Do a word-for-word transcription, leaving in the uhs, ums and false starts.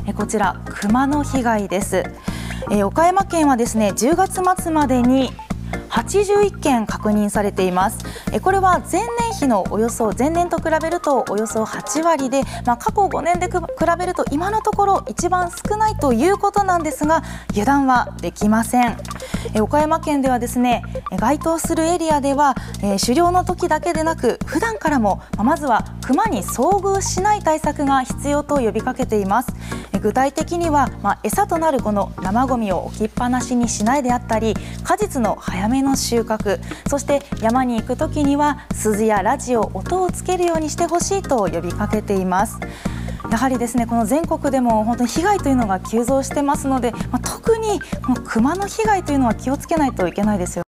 えこちら熊の被害です。え岡山県はですねじゅうがつ末までにはちじゅういっけん確認されています。これは前年比のおよそ前年と比べるとおよそはちわりで、まあ、過去ごねんで比べると今のところ一番少ないということなんですが、油断はできません。岡山県ではですね該当するエリアでは、えー、狩猟の時だけでなく普段からもまずは熊に遭遇しない対策が必要と呼びかけています。具体的には、まあ、餌となるこの生ゴミを置きっぱなしにしないであったり、果実の早めの収穫、そして山に行く時には鈴やラジオ、音をつけるようにしてほしいと呼びかけています。やはりですねこの全国でも本当に被害というのが急増してますので、まあ、特にこの熊の被害というのは気をつけないといけないですよ。